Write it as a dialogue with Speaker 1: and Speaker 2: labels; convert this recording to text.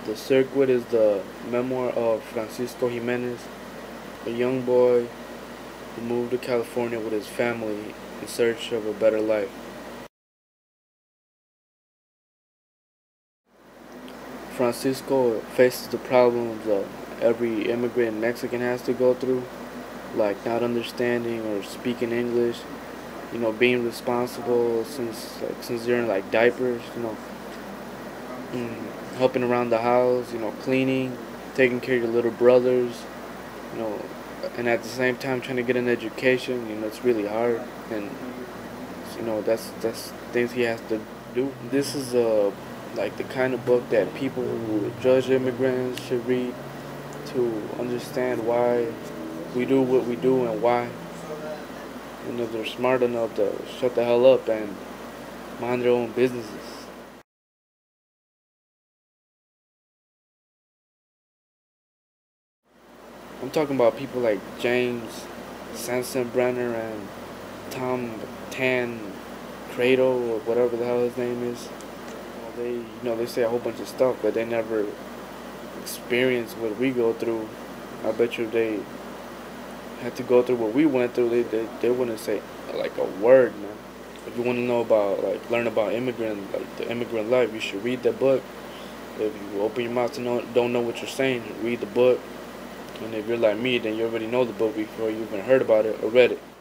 Speaker 1: The Circuit is the memoir of Francisco Jimenez, a young boy who moved to California with his family in search of a better life. Francisco faces the problems that every immigrant Mexican has to go through, like not understanding or speaking English, being responsible since you're in like diapers, helping around the house, cleaning, taking care of your little brothers, you know, and at the same time trying to get an education. It's really hard, and that's things he has to do. This is like the kind of book that people who judge immigrants should read to understand why we do what we do and why. They're smart enough to shut the hell up and mind their own businesses. I'm talking about people like James Sensenbrenner and Tom Tan Cradle or whatever the hell his name is. They say a whole bunch of stuff, but they never experience what we go through. I bet you if they had to go through what we went through, they wouldn't say like a word, man. If you want to know about learn about the immigrant life, you should read that book. If you open your mouth to don't know what you're saying, read the book. And if you're like me, then you already know the book before you even heard about it or read it.